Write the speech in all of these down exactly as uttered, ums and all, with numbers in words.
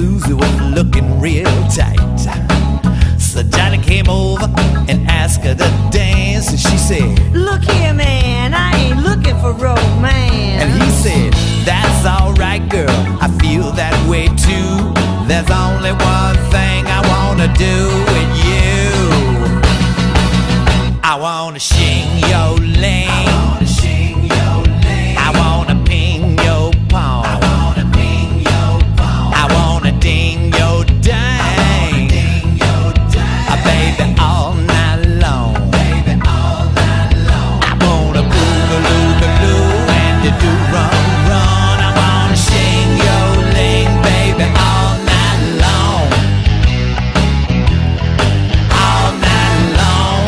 Susie was looking real tight. So Johnny came over and asked her to dance, and she said, "Look here, man, I ain't looking for romance." and he said, "That's alright, girl, I feel that way too. There's only one thing I wanna do with you. I wanna sing your lane, I wanna sing your lane, I wanna ping your palm, I wanna ping your palm, I wanna ding your dang, ding your dang, uh, baby, all night long, baby, all night long. I wanna boogaloo-galoo and the do run run. I wanna sing your lane, baby, all night long, all night long."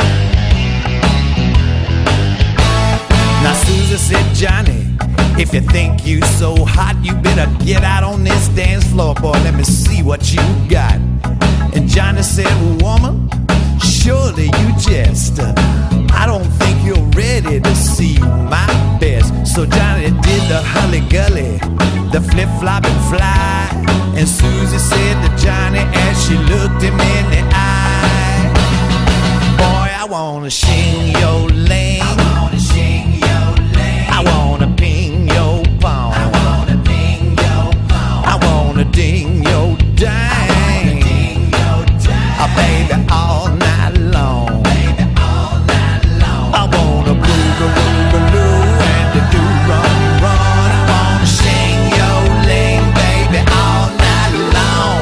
Now Susie said, "Johnny, if you think you so hot, you better get out on this dance floor, boy. Let me see what you got." And Johnny said, "Woman, surely you jest. I don't think you're ready to see my best." So Johnny did the hully-gully, the flip-flop and fly. And Susie said to Johnny as she looked him in the eye, "Boy, I wanna sing your lane, I wanna sing your lane, I wanna ping your palm, I wanna ping your palm, I wanna ding your dang, ding your dang, uh, baby, all night long, baby, all night long. I wanna boogaloo-galoo and the do run run. I wanna sing your lane, baby, all night long."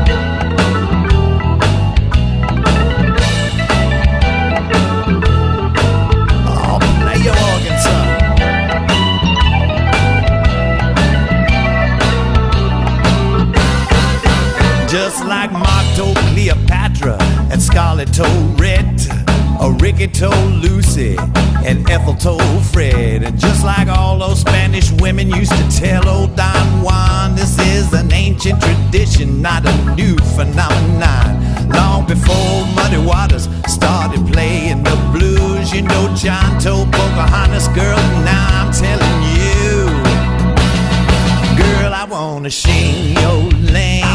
Oh, play your organ, son. Just like Mark told Cleopatra and Scarlett told Red, or Ricky told Lucy and Ethel told Fred, and just like all those Spanish women used to tell old Don Juan, this is an ancient tradition, not a new phenomenon. Long before Muddy Waters started playing the blues, you know John told Pocahontas, "Girl, now I'm telling you, girl, I wanna sing your lane,